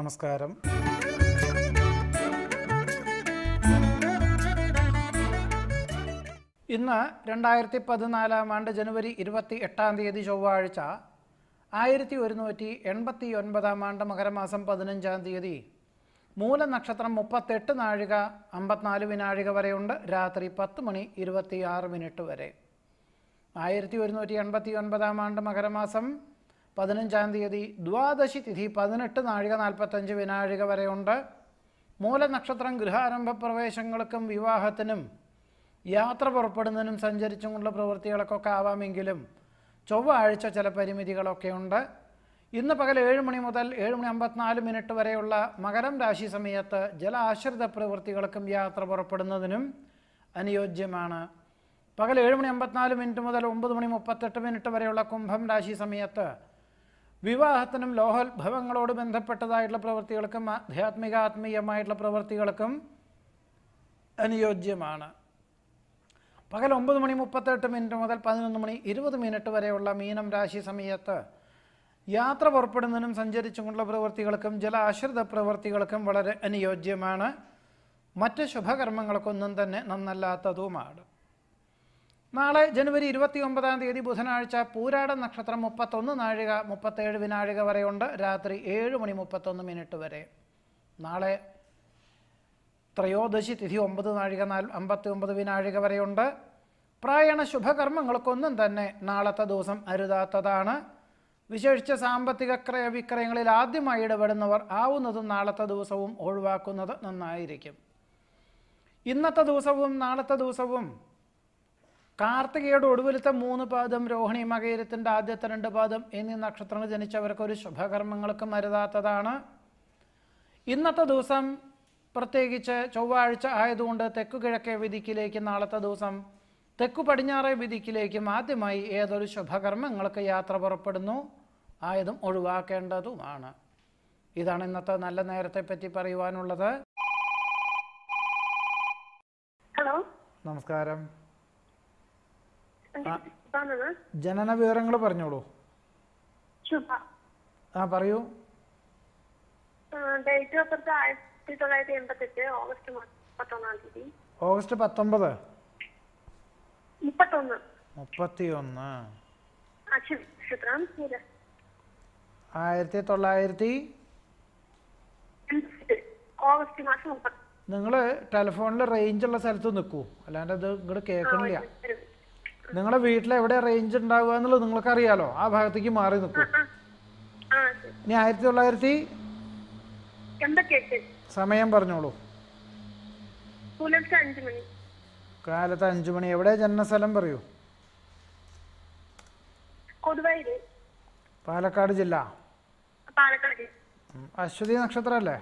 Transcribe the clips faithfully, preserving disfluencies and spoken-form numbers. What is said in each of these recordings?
നമസ്കാരം. ഇന്ന് രണ്ടായിരത്തി പതിനാലാം ആണ്ട് ജനുവരി ഇരുപത്തി എട്ടാം തീയതി ചൊവ്വാഴ്ച, ആയിരത്തി ഒരുന്നൂറ്റി എൺപത്തി ഒൻപതാം ആണ്ട് മകരമാസം പതിനഞ്ചാം തീയതി. മൂലനക്ഷത്രം മുപ്പത്തെട്ട് നാഴിക അമ്പത്തിനാല് വിനാഴിക വരെയുണ്ട്. രാത്രി പത്ത് മണി ഇരുപത്തി ആറ് മിനിറ്റ് വരെ. ആയിരത്തി ഒരുന്നൂറ്റി എൺപത്തി ഒൻപതാം ആണ്ട് മകരമാസം പതിനഞ്ചാം തീയതി ദ്വാദശി തിഥി പതിനെട്ട് നാഴിക നാൽപ്പത്തഞ്ച് വിനാഴിക വരെയുണ്ട്. മൂലനക്ഷത്രം ഗൃഹാരംഭ പ്രവേശങ്ങൾക്കും വിവാഹത്തിനും യാത്ര പുറപ്പെടുന്നതിനും സഞ്ചരിച്ചുകൊണ്ടുള്ള പ്രവൃത്തികളൊക്കെ ആവാമെങ്കിലും ചൊവ്വാഴ്ച ചില പരിമിതികളൊക്കെ ഉണ്ട്. ഇന്ന് പകൽ ഏഴ് മണി മുതൽ ഏഴ് മണി അമ്പത്തിനാല് മിനിറ്റ് വരെയുള്ള മകരം രാശി സമയത്ത് ജലാശ്രിത പ്രവൃത്തികൾക്കും യാത്ര പുറപ്പെടുന്നതിനും അനുയോജ്യമാണ്. പകൽ ഏഴ് മണി അമ്പത്തിനാല് മിനിറ്റ് മുതൽ ഒമ്പത് മണി മുപ്പത്തെട്ട് മിനിറ്റ് വരെയുള്ള കുംഭം രാശി സമയത്ത് വിവാഹത്തിനും ലോഹോത്ഭവങ്ങളോട് ബന്ധപ്പെട്ടതായിട്ടുള്ള പ്രവൃത്തികൾക്കും ആധ്യാത്മിക ആത്മീയമായിട്ടുള്ള പ്രവൃത്തികൾക്കും അനുയോജ്യമാണ്. പകൽ ഒമ്പത് മണി മുപ്പത്തെട്ട് മിനിറ്റ് മുതൽ പതിനൊന്ന് മണി ഇരുപത് മിനിറ്റ് വരെയുള്ള മീനം രാശി സമയത്ത് യാത്ര പുറപ്പെടുന്നതിനും സഞ്ചരിച്ചുകൊണ്ടുള്ള പ്രവൃത്തികൾക്കും ജലാശ്രിത പ്രവൃത്തികൾക്കും വളരെ അനുയോജ്യമാണ്. മറ്റ് ശുഭകർമ്മങ്ങൾക്കൊന്നും തന്നെ നന്നല്ലാത്തതുമാണ്. നാളെ ജനുവരി ഇരുപത്തി ഒമ്പതാം തീയതി ബുധനാഴ്ച പൂരാട നക്ഷത്രം മുപ്പത്തൊന്ന് നാഴിക മുപ്പത്തേഴ് വിനാഴിക വരെയുണ്ട്. രാത്രി ഏഴ് മണി മുപ്പത്തൊന്ന് മിനിറ്റ് വരെ. നാളെ ത്രയോദശി തിഥി ഒമ്പത് നാഴിക നാൽ അമ്പത്തി ഒമ്പത് വിനാഴിക വരെയുണ്ട്. പ്രായണ ശുഭകർമ്മങ്ങൾക്കൊന്നും തന്നെ നാളത്തെ ദിവസം അരുതാത്തതാണ്. വിശേഷിച്ച് സാമ്പത്തിക ക്രയവിക്രയങ്ങളിൽ ആദ്യമായി ഇടപെടുന്നവർ ആവുന്നതും നാളത്തെ ദിവസവും ഒഴിവാക്കുന്നത് നന്നായിരിക്കും. ഇന്നത്തെ ദിവസവും നാളത്തെ ദിവസവും കാർത്തികയുടെ ഒടുവിലത്തെ മൂന്ന് പാദം, രോഹിണി മകയിരത്തിൻ്റെ ആദ്യത്തെ രണ്ട് പാദം എന്നീ നക്ഷത്രങ്ങൾ ജനിച്ചവർക്കൊരു ശുഭകർമ്മങ്ങൾക്കും അരുതാത്തതാണ്. ഇന്നത്തെ ദിവസം പ്രത്യേകിച്ച് ചൊവ്വാഴ്ച ആയതുകൊണ്ട് തെക്കു കിഴക്കേ വിധിക്കിലേക്കും നാളത്തെ ദിവസം തെക്കു പടിഞ്ഞാറേ വിധിക്കിലേക്കും ആദ്യമായി ഏതൊരു ശുഭകർമ്മങ്ങൾക്ക് യാത്ര പുറപ്പെടുന്നു ആയതും ഒഴിവാക്കേണ്ടതുമാണ്. ഇതാണ് ഇന്നത്തെ നല്ല നേരത്തെ പറ്റി പറയുവാനുള്ളത്. ഹലോ, നമസ്കാരം. ജനന വിവരങ്ങൾ പറഞ്ഞോളൂ. ആ പറയൂ. ഡേറ്റ് ഓഫ് ബർത്ത് ആയിരത്തി തൊള്ളായിരത്തി എൺപത്തെട്ട് ഓഗസ്റ്റ് മുപ്പത്തൊന്നാം തീയതി. ഓഗസ്റ്റ് പത്തൊമ്പത് മുപ്പത്തൊന്ന് മുപ്പത്തിയൊന്ന് നക്ഷത്രം ആയിരത്തി തൊള്ളായിരത്തി ഓഗസ്റ്റ് മാസം മുപ്പത്തി. നിങ്ങൾ ടെലിഫോണിൽ റേഞ്ചുള്ള സ്ഥലത്ത് നിൽക്കൂ, അല്ലാണ്ട് ഇത് ഇങ്ങോട്ട് കേൾക്കണില്ല. നിങ്ങളുടെ വീട്ടിൽ എവിടെ റേഞ്ച് ഉണ്ടാവുക എന്നുള്ളത് നിങ്ങൾക്ക് അറിയാലോ. ആ ഭാഗത്തേക്ക് മാറി നിൽക്കൂ. ഇനി ആയിരത്തി തൊള്ളായിരത്തി സമയം പറഞ്ഞോളൂ. കാലത്ത് അഞ്ചു മണി. എവിടെ ജനനസ്ഥലം പറയൂ. പാലക്കാട് ജില്ല. അശ്വതി നക്ഷത്രമല്ലേ?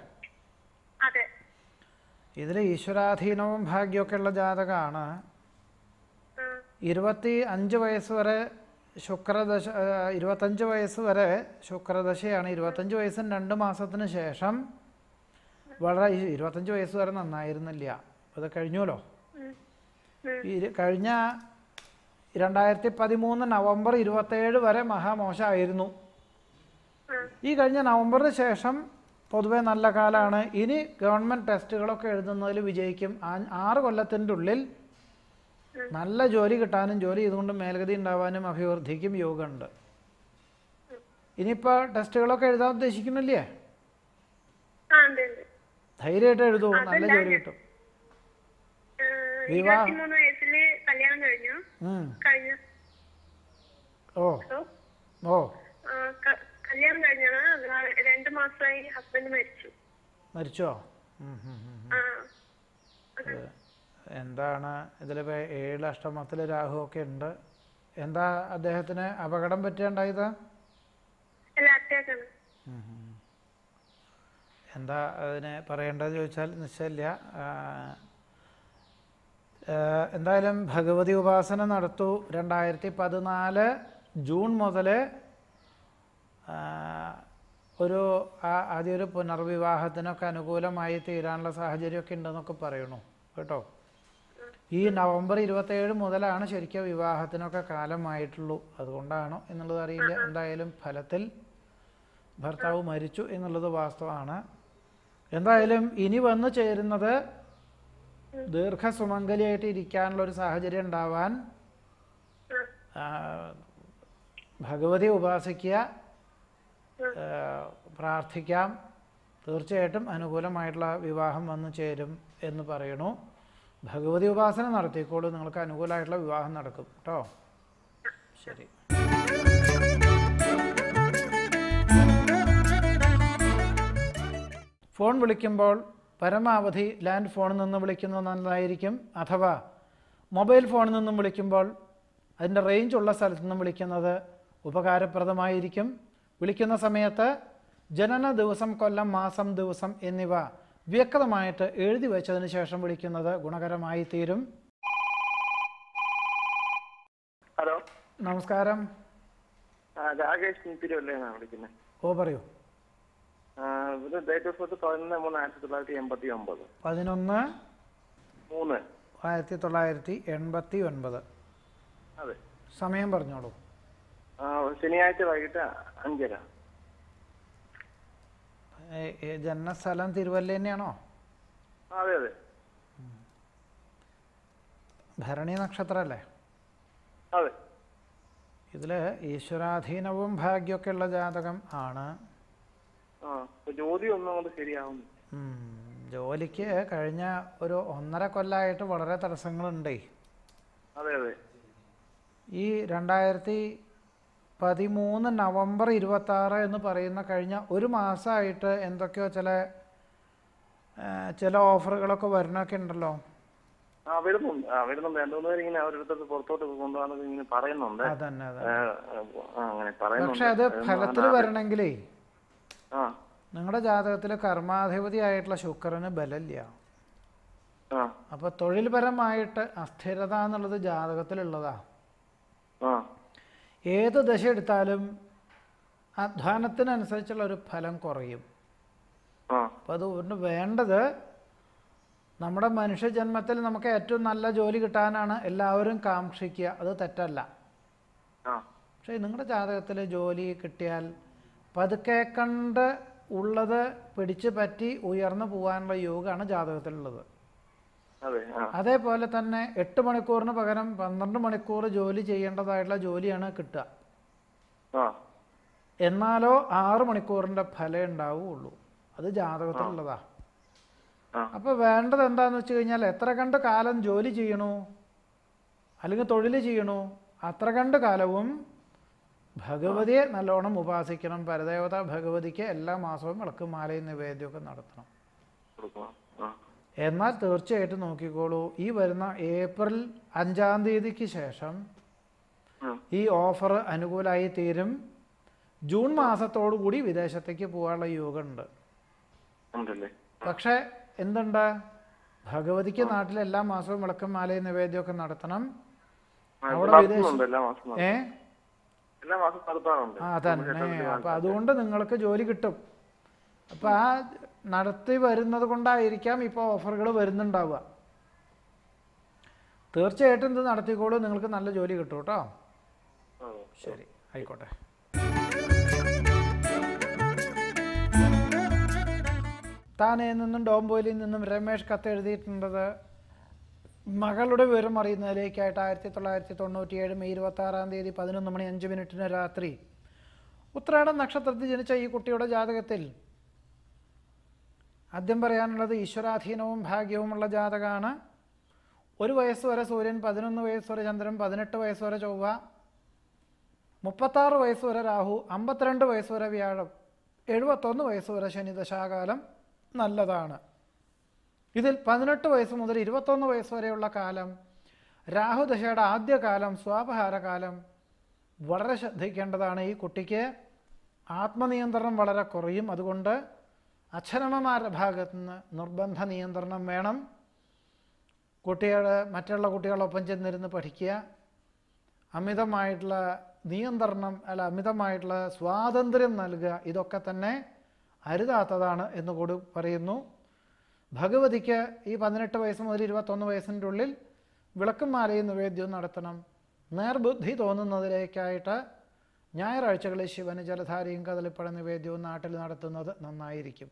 ഇതിൽ ഈശ്വരാധീനവും ഭാഗ്യമൊക്കെ ഉള്ള ജാതകമാണ്. ഇരുപത്തി അഞ്ച് വയസ്സ് വരെ ശുക്രദശ, ഇരുപത്തഞ്ച് വയസ്സ് വരെ ശുക്രദശയാണ്. ഇരുപത്തഞ്ച് വയസ്സിന് രണ്ട് മാസത്തിന് ശേഷം വളരെ, ഇരുപത്തഞ്ച് വയസ്സ് വരെ നന്നായിരുന്നില്ല, അത് കഴിഞ്ഞല്ലോ. കഴിഞ്ഞ രണ്ടായിരത്തി പതിമൂന്ന് നവംബർ ഇരുപത്തേഴ് വരെ മഹാമോശമായിരുന്നു. ഈ കഴിഞ്ഞ നവംബറിന് ശേഷം പൊതുവെ നല്ല കാലമാണ്. ഇനി ഗവൺമെൻറ് ടെസ്റ്റുകളൊക്കെ എഴുതുന്നതിൽ വിജയിക്കും. ആറ് കൊല്ലത്തിൻ്റെ ഉള്ളിൽ നല്ല ജോലി കിട്ടാനും ജോലി ഇതുകൊണ്ട് മേൽഗതി ഉണ്ടാവാനും അഭിവൃദ്ധിക്കും യോഗമുണ്ട്. ഇനിയിപ്പോൾ ടെസ്റ്റുകളൊക്കെ എഴുതാൻ ഉദ്ദേശിക്കുന്നില്ലേ? ധൈര്യമായിട്ട് എഴുതൂ, നല്ല ജോലി കിട്ടും. വിവാഹം ഓ ഓ കല്യാണം കഴിഞ്ഞാണ്. രണ്ടു മാസമായി ഹസ്ബൻഡ് മരിച്ചു. മരിച്ചോ? എന്താണ് ഇതിലിപ്പോൾ ഏഴ് അഷ്ടമത്തിൽ രാഹു ഒക്കെ ഉണ്ട്. എന്താ അദ്ദേഹത്തിന് അപകടം പറ്റിയുണ്ടായത്? എന്താ അതിനെ പറയേണ്ടത് ചോദിച്ചാൽ നിശ്ചയില്ല. എന്തായാലും ഭഗവതി ഉപാസന നടത്തൂ. രണ്ടായിരത്തി പതിനാല് ജൂൺ മുതൽ ഒരു ആദ്യം ഒരു പുനർവിവാഹത്തിനൊക്കെ അനുകൂലമായി തീരാനുള്ള സാഹചര്യമൊക്കെ ഉണ്ടെന്നൊക്കെ പറയണു കേട്ടോ. ഈ നവംബർ ഇരുപത്തേഴ് മുതലാണ് ശരിക്കും വിവാഹത്തിനൊക്കെ കാലമായിട്ടുള്ളൂ. അതുകൊണ്ടാണോ എന്നുള്ളത് അറിയില്ല. എന്തായാലും ഫലത്തിൽ ഭർത്താവ് മരിച്ചു എന്നുള്ളത് വാസ്തവമാണ്. എന്തായാലും ഇനി വന്നു ചേരുന്നത് ദീർഘസുമംഗലിയായിട്ട് ഇരിക്കാനുള്ള ഒരു സാഹചര്യം ഉണ്ടാവാൻ ഭഗവതി ഉപാസിക്കുക, പ്രാർത്ഥിക്കാം. തീർച്ചയായിട്ടും അനുകൂലമായിട്ടുള്ള വിവാഹം വന്നു ചേരും എന്ന് പറയണു. ഭഗവതി ഉപാസന നടത്തിക്കോളൂ, നിങ്ങൾക്ക് അനുകൂലമായിട്ടുള്ള വിവാഹം നടക്കും കേട്ടോ. ശരി. ഫോൺ വിളിക്കുമ്പോൾ പരമാവധി ലാൻഡ് ഫോണിൽ നിന്ന് വിളിക്കുന്നത് നല്ലതായിരിക്കും. അഥവാ മൊബൈൽ ഫോണിൽ നിന്നും വിളിക്കുമ്പോൾ അതിൻ്റെ റേഞ്ചുള്ള സ്ഥലത്തു നിന്നും വിളിക്കുന്നത് ഉപകാരപ്രദമായിരിക്കും. വിളിക്കുന്ന സമയത്ത് ജനന ദിവസം, കൊല്ലം, മാസം, ദിവസം എന്നിവ വ്യക്തമായിട്ട് എഴുതി വെച്ചതിന് ശേഷം വിളിക്കുന്നത് ഗുണകരമായി തീരും. ഹലോ, നമസ്കാരം. രാകേഷ് തിരുവല്ലയാണ് വിളിക്കുന്നത്. ഓ, പറയൂ. ഡേറ്റ് ഓഫ് ബർത്ത് പതിനൊന്ന് മൂന്ന് ആയിരത്തി തൊള്ളായിരത്തി എൺപത്തി ഒമ്പത്. പതിനൊന്ന് മൂന്ന് ആയിരത്തി തൊള്ളായിരത്തി എൺപത്തി ഒൻപത്. അതെ. സമയം പറഞ്ഞോളൂ. ശനിയാഴ്ച വൈകിട്ട് അഞ്ചര. ജന്മസ്ഥലം തിരുവല്ല തന്നെയാണോ? അതെ അതെ. ഭരണി നക്ഷത്രമല്ലേ? അതെ. ഇതിൽ ഈശ്വരാധീനവും ഭാഗ്യമൊക്കെ ഉള്ള ജാതകം ആണ്. ജോലി ഒന്നും കൊണ്ട് ശരിയാവും. ജോലിക്ക് കഴിഞ്ഞ ഒരു ഒന്നര കൊല്ലമായിട്ട് വളരെ തടസ്സങ്ങളുണ്ടേ. അതെ അതെ. ഈ രണ്ടായിരത്തി പതിമൂന്ന് നവംബർ ഇരുപത്തി ആറ് എന്ന് പറയുന്ന കഴിഞ്ഞ ഒരു മാസമായിട്ട് എന്തൊക്കെയോ ചില ചില ഓഫറുകളൊക്കെ വരണൊക്കെ ഉണ്ടല്ലോ. ആ വരുന്നുണ്ട് ആ വരുന്നുണ്ട് രണ്ടു മൂന്ന് പേര് ഇങ്ങനെ അവരുടെ പുറത്തോട്ട് കൊണ്ടുപോകാനൊക്കെ ഇങ്ങനെ പറയുന്നുണ്ട്. അതന്നെ അങ്ങനെ പറയുന്നുണ്ട്. പക്ഷെ അത് ഫലത്തിൽ വരണമെങ്കിലേ നിങ്ങളുടെ ജാതകത്തിൽ കർമാധിപതി ആയിട്ടുള്ള ശുക്രന് ബലമില്ല. അപ്പൊ തൊഴിൽപരമായിട്ട് അസ്ഥിരത എന്നുള്ളത് ജാതകത്തിലുള്ളതാ. ഏത് ദശ എടുത്താലും അധ്വാനത്തിനനുസരിച്ചുള്ള ഒരു ഫലം കുറയും. അപ്പം അതുകൊണ്ട് വേണ്ടത് നമ്മുടെ മനുഷ്യജന്മത്തിൽ നമുക്ക് ഏറ്റവും നല്ല ജോലി കിട്ടാനാണ് എല്ലാവരും കാക്ഷിക്കുക. അത് തെറ്റല്ല. പക്ഷേ നിങ്ങളുടെ ജാതകത്തിൽ ജോലി കിട്ടിയാൽ പതുക്കെ കണ്ട് ഉള്ളത് പിടിച്ചു പറ്റി ഉയർന്നു പോകാനുള്ള യോഗമാണ് ജാതകത്തിലുള്ളത്. അതേപോലെ തന്നെ എട്ട് മണിക്കൂറിന് പകരം പന്ത്രണ്ട് മണിക്കൂർ ജോലി ചെയ്യേണ്ടതായിട്ടുള്ള ജോലിയാണ് കിട്ടുക. എന്നാലോ ആറ് മണിക്കൂറിൻ്റെ ഫലം ഉണ്ടാവുകയുള്ളൂ. അത് ജാതകത്തിലുള്ളതാ. അപ്പോൾ വേണ്ടത് എന്താണെന്ന് വെച്ച് കഴിഞ്ഞാൽ എത്ര കണ്ട് കാലം ജോലി ചെയ്യണു അല്ലെങ്കിൽ തൊഴിൽ ചെയ്യണു അത്ര കണ്ട് കാലവും ഭഗവതിയെ നല്ലോണം ഉപാസിക്കണം. പരദേവത ഭഗവതിക്ക് എല്ലാ മാസവും വിളക്കും മാലയും നിവേദ്യമൊക്കെ നടത്തണം. എന്നാൽ തീർച്ചയായിട്ടും നോക്കിക്കോളൂ, ഈ വരുന്ന ഏപ്രിൽ അഞ്ചാം തീയതിക്ക് ശേഷം ഈ ഓഫർ അനുകൂലമായി തീരും. ജൂൺ മാസത്തോടു കൂടി വിദേശത്തേക്ക് പോകാനുള്ള യോഗമുണ്ട്. പക്ഷെ എന്തുണ്ട്, ഭഗവതിക്ക് നാട്ടിൽ എല്ലാ മാസവും വിളക്കും മാലയും നിവേദ്യമൊക്കെ നടത്തണം. അവിടെ വിദേശം ഏ ആ തന്നെ. അപ്പൊ അതുകൊണ്ട് നിങ്ങൾക്ക് ജോലി കിട്ടും. അപ്പൊ ആ നടത്തി വരുന്നത് കൊണ്ടായിരിക്കാം ഇപ്പോൾ ഓഫറുകൾ വരുന്നുണ്ടാവുക. തീർച്ചയായിട്ടും ഇത് നടത്തിക്കോളൂ, നിങ്ങൾക്ക് നല്ല ജോലി കിട്ടും കേട്ടോ. ശരി, ആയിക്കോട്ടെ. താനയിൽ നിന്നും ഡോംബോയിലിൽ നിന്നും രമേഷ് കത്ത് എഴുതിയിട്ടുള്ളത് മകളുടെ വിവരം അറിയുന്നതിലേക്കായിട്ട് ആയിരത്തി തൊള്ളായിരത്തി തൊണ്ണൂറ്റി ഏഴ് മെയ് ഇരുപത്തി ആറാം തീയതി പതിനൊന്ന് മണി അഞ്ച് മിനിറ്റിന് രാത്രി ഉത്രാടം നക്ഷത്രത്തിൽ ജനിച്ച ഈ കുട്ടിയുടെ ജാതകത്തിൽ ആദ്യം പറയാനുള്ളത് ഈശ്വരാധീനവും ഭാഗ്യവുമുള്ള ജാതകമാണ്. ഒരു വയസ്സ് വരെ സൂര്യൻ, പതിനൊന്ന് വയസ്സ് വരെ ചന്ദ്രൻ, പതിനെട്ട് വയസ്സ് വരെ ചൊവ്വ, മുപ്പത്താറ് വയസ്സ് വരെ രാഹു, അമ്പത്തിരണ്ട് വയസ്സ് വരെ വ്യാഴം, എഴുപത്തൊന്ന് വയസ്സ് വരെ ശനി ദശാകാലം നല്ലതാണ്. ഇതിൽ പതിനെട്ട് വയസ്സ് മുതൽ ഇരുപത്തൊന്ന് വയസ്സ് വരെയുള്ള കാലം രാഹുദശയുടെ ആദ്യകാലം, സ്വാപഹാരകാലം വളരെ ശ്രദ്ധിക്കേണ്ടതാണ്. ഈ കുട്ടിക്ക് ആത്മനിയന്ത്രണം വളരെ കുറയും. അതുകൊണ്ട് അച്ഛനമ്മമാരുടെ ഭാഗത്തു നിന്ന് നിർബന്ധ നിയന്ത്രണം വേണം. കുട്ടികൾ മറ്റുള്ള കുട്ടികളൊപ്പം ചെന്നിരുന്ന് പഠിക്കുക. അമിതമായിട്ടുള്ള നിയന്ത്രണം അല്ല അമിതമായിട്ടുള്ള സ്വാതന്ത്ര്യം നൽകുക, ഇതൊക്കെ തന്നെ അരുതാത്തതാണ് എന്നുകൂടി പറയുന്നു. ഭഗവതിക്ക് ഈ പതിനെട്ട് വയസ്സ് മുതൽ ഇരുപത്തൊന്ന് വയസ്സിൻ്റെ ഉള്ളിൽ വിളക്കും മാലയും നിവേദ്യവും നടത്തണം. നേർബുദ്ധി തോന്നുന്നതിലേക്കായിട്ട് ഞായറാഴ്ചകളിൽ ശിവന് ജലധാരയും കദളിപ്പഴ നിവേദ്യവും നാട്ടിൽ നടത്തുന്നത് നന്നായിരിക്കും.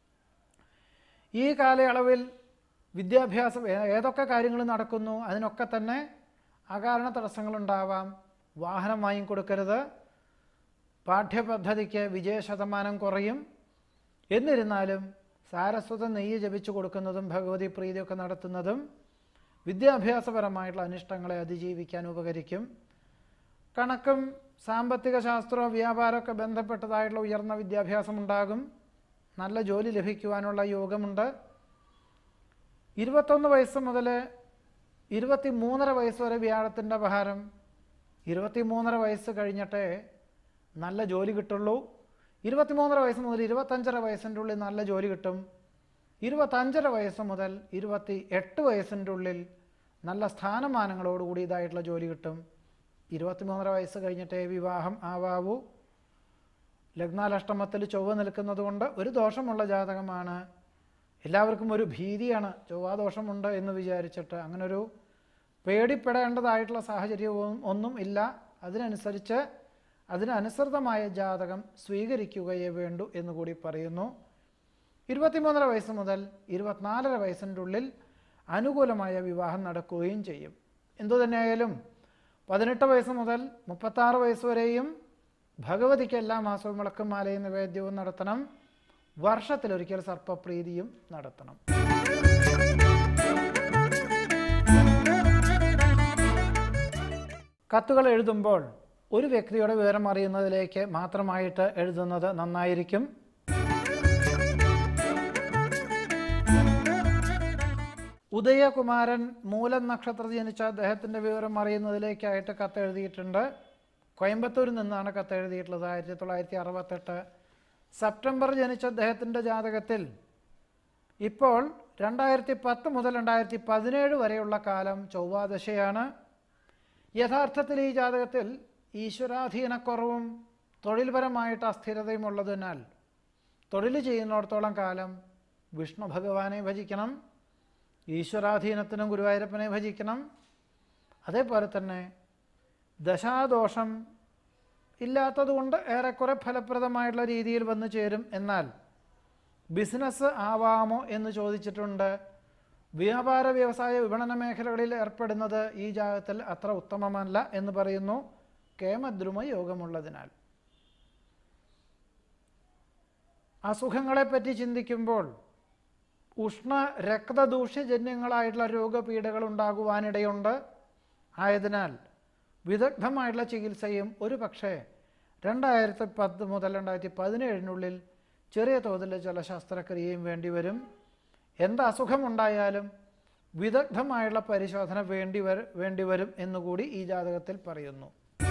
ഈ കാലയളവിൽ വിദ്യാഭ്യാസം ഏതൊക്കെ കാര്യങ്ങൾ നടക്കുന്നു അതിനൊക്കെ തന്നെ അകാരണ തടസ്സങ്ങളുണ്ടാവാം. വാഹനം വാങ്ങിക്കൊടുക്കരുത്. പാഠ്യപദ്ധതിക്ക് വിജയശതമാനം കുറയും. എന്നിരുന്നാലും സാരസ്വത നെയ്യ് ജപിച്ചു കൊടുക്കുന്നതും ഭഗവതി പ്രീതിയൊക്കെ നടത്തുന്നതും വിദ്യാഭ്യാസപരമായിട്ടുള്ള അനിഷ്ടങ്ങളെ അതിജീവിക്കാൻ ഉപകരിക്കും. കണക്കും സാമ്പത്തിക ശാസ്ത്രവും വ്യാപാരമൊക്കെ ബന്ധപ്പെട്ടതായിട്ടുള്ള ഉയർന്ന വിദ്യാഭ്യാസം ഉണ്ടാകും. നല്ല ജോലി ലഭിക്കുവാനുള്ള യോഗമുണ്ട്. ഇരുപത്തൊന്ന് വയസ്സ് മുതൽ ഇരുപത്തി മൂന്നര വയസ്സ് വരെ വ്യാഴത്തിൻ്റെ അപഹാരം. ഇരുപത്തി മൂന്നര വയസ്സ് കഴിഞ്ഞിട്ടേ നല്ല ജോലി കിട്ടുള്ളൂ. ഇരുപത്തിമൂന്നര വയസ്സ് മുതൽ ഇരുപത്തഞ്ചര വയസ്സിൻ്റെ ഉള്ളിൽ നല്ല ജോലി കിട്ടും. ഇരുപത്തഞ്ചര വയസ്സ് മുതൽ ഇരുപത്തി എട്ട് വയസ്സിൻ്റെ ഉള്ളിൽ നല്ല സ്ഥാനമാനങ്ങളോടുകൂടി ഇതായിട്ടുള്ള ജോലി കിട്ടും. ഇരുപത്തിമൂന്നര വയസ്സ് കഴിഞ്ഞിട്ടേ വിവാഹം ആവാവൂ. ലഗ്നാലഷ്ടമത്തിൽ ചൊവ്വ നിൽക്കുന്നത് കൊണ്ട് ഒരു ദോഷമുള്ള ജാതകമാണ്. എല്ലാവർക്കും ഒരു ഭീതിയാണ് ചൊവ്വാദോഷമുണ്ട് എന്ന് വിചാരിച്ചിട്ട്. അങ്ങനൊരു പേടിപ്പെടേണ്ടതായിട്ടുള്ള സാഹചര്യവും ഒന്നും ഇല്ല. അതിനനുസരിച്ച് അതിനനുസൃതമായ ജാതകം സ്വീകരിക്കുകയേ വേണ്ടൂ എന്നുകൂടി പറയുന്നു. ഇരുപത്തിമൂന്നര വയസ്സ് മുതൽ ഇരുപത്തിനാലര വയസ്സിൻ്റെ ഉള്ളിൽ അനുകൂലമായ വിവാഹം നടക്കുകയും ചെയ്യും. എന്തുതന്നെയായാലും പതിനെട്ട് വയസ്സ് മുതൽ മുപ്പത്താറ് വയസ്സ് വരെയും ഭഗവതിക്ക് എല്ലാ മാസവും വിളക്കും മാലയും നിവേദ്യവും നടത്തണം. വർഷത്തിലൊരിക്കൽ സർപ്പപ്രീതിയും നടത്തണം. കത്തുകൾ എഴുതുമ്പോൾ ഒരു വ്യക്തിയുടെ വിവരം അറിയുന്നതിലേക്ക് മാത്രമായിട്ട് എഴുതുന്നത് നന്നായിരിക്കും. ഉദയകുമാരൻ മൂലം നക്ഷത്രത്തിൽ ജനിച്ച അദ്ദേഹത്തിൻ്റെ വിവരം അറിയുന്നതിലേക്കായിട്ട് കത്തെഴുതിയിട്ടുണ്ട്. കോയമ്പത്തൂരിൽ നിന്നാണ് കത്തെഴുതിയിട്ടുള്ളത്. ആയിരത്തി തൊള്ളായിരത്തി അറുപത്തെട്ട് സെപ്റ്റംബർ ജനിച്ച അദ്ദേഹത്തിൻ്റെ ജാതകത്തിൽ ഇപ്പോൾ രണ്ടായിരത്തി പത്ത് മുതൽ രണ്ടായിരത്തി പതിനേഴ് വരെയുള്ള കാലം ചൊവ്വാദശയാണ്. യഥാർത്ഥത്തിൽ ഈ ജാതകത്തിൽ ഈശ്വരാധീനക്കുറവും തൊഴിൽപരമായിട്ട് അസ്ഥിരതയും ഉള്ളതിനാൽ തൊഴിൽ ചെയ്യുന്നിടത്തോളം കാലം വിഷ്ണു ഭഗവാനെ ഭജിക്കണം. ഈശ്വരാധീനത്തിനും ഗുരുവായൂരപ്പനെ ഭജിക്കണം. അതേപോലെ തന്നെ ദശാദോഷം ഇല്ലാത്തതുകൊണ്ട് ഏറെക്കുറെ ഫലപ്രദമായിട്ടുള്ള രീതിയിൽ വന്നു ചേരും. എന്നാൽ ബിസിനസ് ആവാമോ എന്ന് ചോദിച്ചിട്ടുണ്ട്. വ്യാപാര വ്യവസായ വിപണന മേഖലകളിൽ ഏർപ്പെടുന്നത് ഈ ജാതകത്തിൽ അത്ര ഉത്തമമല്ല എന്ന് പറയുന്നു, കേമദ്രുമ യോഗമുള്ളതിനാൽ. അസുഖങ്ങളെപ്പറ്റി ചിന്തിക്കുമ്പോൾ ഉഷ്ണ രക്തദൂഷ്യജന്യങ്ങളായിട്ടുള്ള രോഗപീഠകൾ ഉണ്ടാകുവാനിടയുണ്ട്. ആയതിനാൽ വിദഗ്ധമായിട്ടുള്ള ചികിത്സയും ഒരു പക്ഷേ രണ്ടായിരത്തി പത്ത് മുതൽ രണ്ടായിരത്തി പതിനേഴിനുള്ളിൽ ചെറിയ തോതിൽ ചില ശസ്ത്രക്രിയയും വേണ്ടിവരും. എന്ത് അസുഖമുണ്ടായാലും വിദഗ്ധമായുള്ള പരിശോധന വേണ്ടി വര വേണ്ടിവരും എന്നുകൂടി ഈ ജാതകത്തിൽ പറയുന്നു.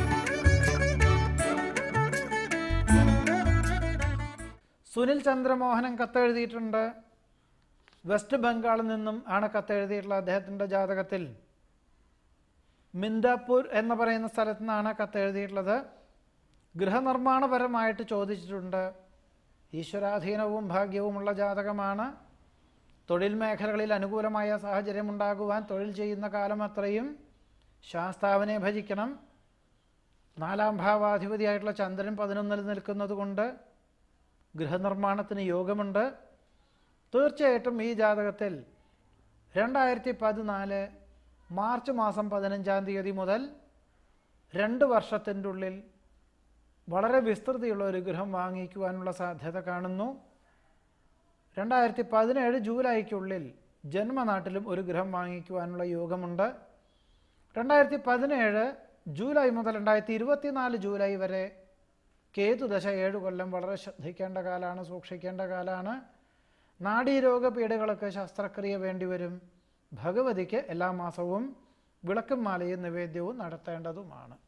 സുനിൽ ചന്ദ്രമോഹനൻ കത്തെഴുതിയിട്ടുണ്ട്. വെസ്റ്റ് ബംഗാളിൽ നിന്നും ആണ് കത്തെഴുതിയിട്ടുള്ള. അദ്ദേഹത്തിൻ്റെ ജാതകത്തിൽ മിന്ദാപൂർ എന്ന് പറയുന്ന സ്ഥലത്തു നിന്നാണ് കത്തെഴുതിയിട്ടുള്ളത്. ഗൃഹനിർമ്മാണപരമായിട്ട് ചോദിച്ചിട്ടുണ്ട്. ഈശ്വരാധീനവും ഭാഗ്യവുമുള്ള ജാതകമാണ്. തൊഴിൽ മേഖലകളിൽ അനുകൂലമായ സാഹചര്യം ഉണ്ടാകുവാൻ തൊഴിൽ ചെയ്യുന്ന കാലം അത്രയും ശാസ്താവിനെ ഭജിക്കണം. നാലാം ഭാവാധിപതിയായിട്ടുള്ള ചന്ദ്രൻ പതിനൊന്നിൽ നിൽക്കുന്നത് കൊണ്ട് ഗൃഹനിർമ്മാണത്തിന് യോഗമുണ്ട്. തീർച്ചയായിട്ടും ഈ ജാതകത്തിൽ രണ്ടായിരത്തി പതിനാല് മാർച്ച് മാസം പതിനഞ്ചാം തീയതി മുതൽ രണ്ട് വർഷത്തിൻ്റെ ഉള്ളിൽ വളരെ വിസ്തൃതിയുള്ള ഒരു ഗൃഹം വാങ്ങിക്കുവാനുള്ള സാധ്യത കാണുന്നു. രണ്ടായിരത്തി പതിനേഴ് ജൂലൈക്കുള്ളിൽ ജന്മനാട്ടിലും ഒരു ഗൃഹം വാങ്ങിക്കുവാനുള്ള യോഗമുണ്ട്. രണ്ടായിരത്തി പതിനേഴ് ജൂലൈ മുതൽ രണ്ടായിരത്തി ഇരുപത്തിനാല് ജൂലൈ വരെ കേതുദശ ഏഴ് കൊല്ലം വളരെ ശ്രദ്ധിക്കേണ്ട കാലമാണ്, സൂക്ഷിക്കേണ്ട കാലമാണ്. നാഡീരോഗപീഠകൾക്ക് ശസ്ത്രക്രിയ വേണ്ടിവരും. ഭഗവതിക്ക് എല്ലാ മാസവും വിളക്കും മാലയും നിവേദ്യവും നടത്തേണ്ടതുമാണ്.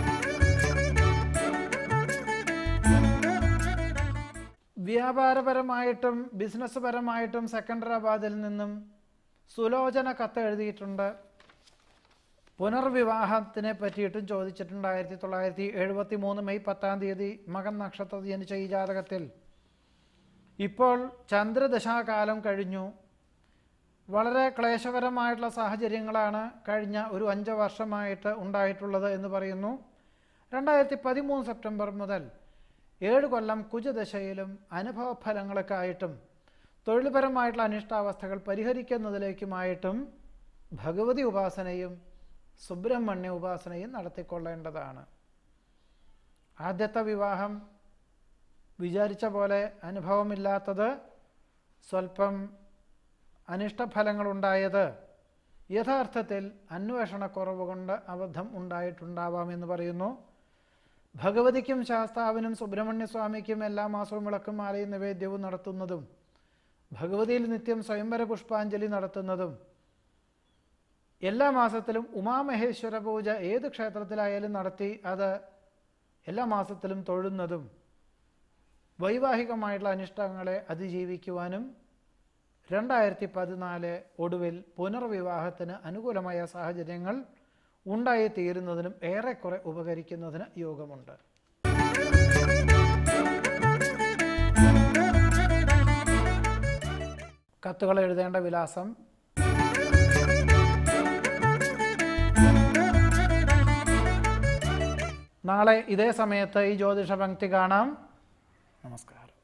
വ്യാപാരപരമായിട്ടും ബിസിനസ് പരമായിട്ടും സെക്കൻഡറാബാദിൽ നിന്നും സുലോചന കത്ത് എഴുതിയിട്ടുണ്ട്. പുനർവിവാഹത്തിനെ പറ്റിയിട്ടും ചോദിച്ചിട്ടുണ്ട്. ആയിരത്തി തൊള്ളായിരത്തി എഴുപത്തി മൂന്ന് മെയ് പത്താം തീയതി മകൻ നക്ഷത്രത്തിൽ ജനിച്ച ഈ ജാതകത്തിൽ ഇപ്പോൾ ചന്ദ്രദശാകാലം കഴിഞ്ഞു. വളരെ ക്ലേശകരമായിട്ടുള്ള സാഹചര്യങ്ങളാണ് കഴിഞ്ഞ ഒരു അഞ്ച് വർഷമായിട്ട് ഉണ്ടായിട്ടുള്ളത് എന്ന് പറയുന്നു. രണ്ടായിരത്തി പതിമൂന്ന് സെപ്റ്റംബർ മുതൽ ഏഴ് കൊല്ലം കുജദശയിലും അനുഭവ ഫലങ്ങളൊക്കെ ആയിട്ടും തൊഴിൽപരമായിട്ടുള്ള അനിഷ്ടാവസ്ഥകൾ പരിഹരിക്കുന്നതിലേക്കുമായിട്ടും ഭഗവതി ഉപാസനയും സുബ്രഹ്മണ്യ ഉപാസനയും നടത്തിക്കൊള്ളേണ്ടതാണ്. ആദ്യത്തെ വിവാഹം വിചാരിച്ച പോലെ അനുഭവമില്ലാത്തത്, സ്വല്പം അനിഷ്ടഫലങ്ങളുണ്ടായത് യഥാർത്ഥത്തിൽ അന്വേഷണക്കുറവ് കൊണ്ട് അബദ്ധം ഉണ്ടായിട്ടുണ്ടാവാമെന്ന് പറയുന്നു. ഭഗവതിക്കും ശാസ്താവിനും സുബ്രഹ്മണ്യസ്വാമിക്കും എല്ലാ മാസവും വിളക്കും മാലയും നിവേദ്യവും നടത്തുന്നതും ഭഗവതിയിൽ നിത്യം സ്വയംവര പുഷ്പാഞ്ജലി നടത്തുന്നതും എല്ലാ മാസത്തിലും ഉമാമഹേശ്വര പൂജ ഏത് ക്ഷേത്രത്തിലായാലും നടത്തി അത് എല്ലാ മാസത്തിലും തൊഴുന്നതും വൈവാഹികമായിട്ടുള്ള അനിഷ്ടങ്ങളെ അതിജീവിക്കുവാനും രണ്ടായിരത്തി പതിനാല് ഒടുവിൽ പുനർവിവാഹത്തിന് അനുകൂലമായ സാഹചര്യങ്ങൾ ഉണ്ടായിത്തീരുന്നതിനും ഏറെക്കുറെ ഉപകരിക്കുന്നതിന് യോഗമുണ്ട്. കത്തുകൾ എഴുതേണ്ട വിലാസം നാളെ ഇതേ സമയത്ത് ഈ ജ്യോതിഷ പങ്ക്തി കാണാം. നമസ്കാരം.